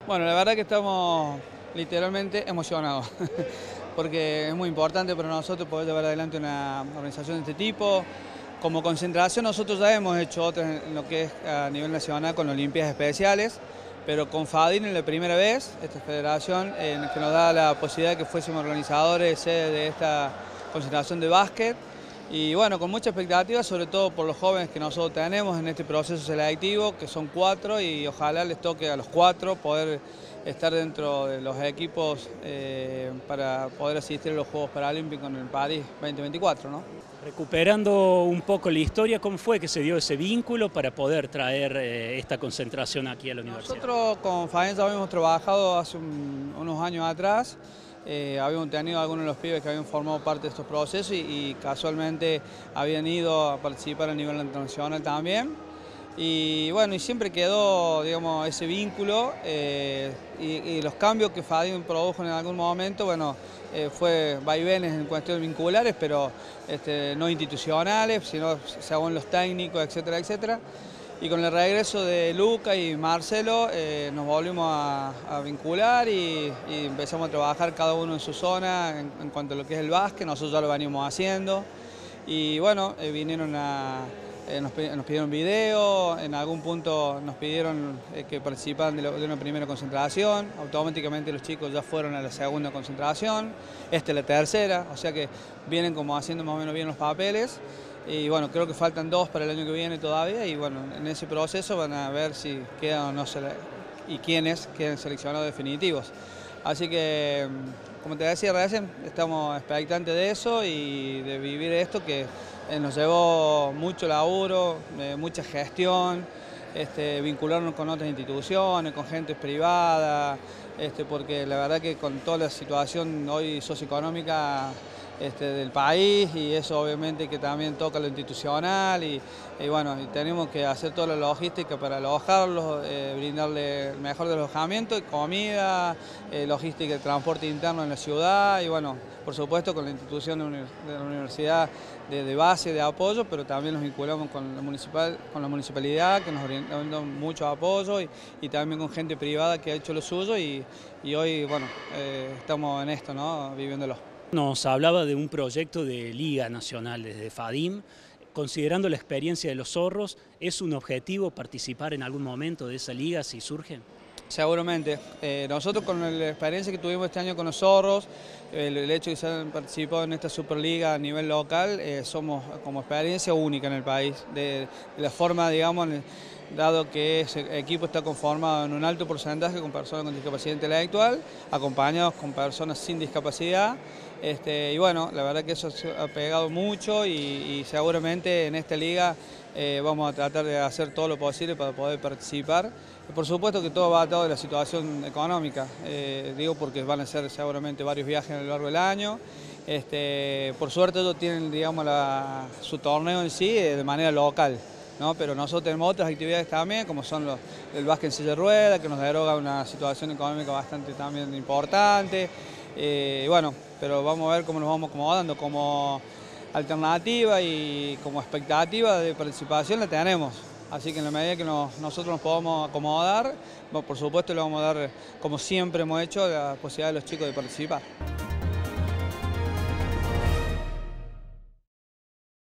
Bueno, la verdad que estamos literalmente emocionados, porque es muy importante para nosotros poder llevar adelante una organización de este tipo. Como concentración nosotros ya hemos hecho otras en lo que es a nivel nacional con Olimpiadas Especiales, pero con FADIN es la primera vez, esta federación que nos da la posibilidad de que fuésemos organizadores sede de esta concentración de básquet. Y bueno, con mucha expectativa, sobre todo por los jóvenes que nosotros tenemos en este proceso selectivo, que son 4, y ojalá les toque a los 4 poder estar dentro de los equipos para poder asistir a los Juegos Paralímpicos en el París 2024, ¿no? Recuperando un poco la historia, ¿cómo fue que se dio ese vínculo para poder traer esta concentración aquí a la universidad? Nosotros con FAEN ya habíamos trabajado hace unos años atrás. Habíamos tenido algunos de los pibes que habían formado parte de estos procesos y casualmente habían ido a participar a nivel internacional también. Y bueno, y siempre quedó, digamos, ese vínculo y los cambios que FADIN produjo en algún momento, bueno, fue vaivenes en cuestiones vinculares, pero no institucionales, sino según los técnicos, etcétera, etcétera. Y con el regreso de Luca y Marcelo nos volvimos a vincular y empezamos a trabajar cada uno en su zona en cuanto a lo que es el básquet. Nosotros ya lo venimos haciendo y bueno, nos pidieron video, en algún punto nos pidieron que participaran de una primera concentración, automáticamente los chicos ya fueron a la segunda concentración, esta es la tercera, o sea que vienen como haciendo más o menos bien los papeles. Y bueno, creo que faltan 2 para el año que viene todavía y bueno, en ese proceso van a ver si quedan o no y quiénes quedan seleccionados definitivos. Así que, como te decía recién, estamos expectantes de eso y de vivir esto que nos llevó mucho laburo, mucha gestión, vincularnos con otras instituciones, con gente privada, porque la verdad que con toda la situación hoy socioeconómica del país y eso obviamente que también toca lo institucional y bueno, y tenemos que hacer toda la logística para alojarlos, brindarle el mejor del alojamiento, comida, logística de transporte interno en la ciudad y bueno, por supuesto con la institución de la universidad de base, de apoyo, pero también nos vinculamos con la municipalidad que nos brinda mucho apoyo y también con gente privada que ha hecho lo suyo y hoy bueno, estamos en esto, ¿no? Viviéndolo. Nos hablaba de un proyecto de Liga Nacional desde FADIM. Considerando la experiencia de los zorros, ¿es un objetivo participar en algún momento de esa liga si surge? Seguramente. Nosotros con la experiencia que tuvimos este año con los zorros, el hecho de que se hayan participado en esta Superliga a nivel local, somos como experiencia única en el país. De la forma, digamos, dado que ese equipo está conformado en un alto porcentaje con personas con discapacidad intelectual, acompañados con personas sin discapacidad. Y bueno, la verdad que eso ha pegado mucho y seguramente en esta liga vamos a tratar de hacer todo lo posible para poder participar. Por supuesto que todo va atado de la situación económica, digo porque van a ser seguramente varios viajes a lo largo del año. Por suerte ellos tienen, digamos, su torneo en sí de manera local, ¿no? Pero nosotros tenemos otras actividades también, como son el básquet en silla de ruedas, que nos deroga una situación económica bastante también importante. Bueno, pero vamos a ver cómo nos vamos acomodando. Como alternativa y como expectativa de participación la tenemos. Así que en la medida que nosotros nos podamos acomodar, por supuesto le vamos a dar, como siempre hemos hecho, la posibilidad de los chicos de participar.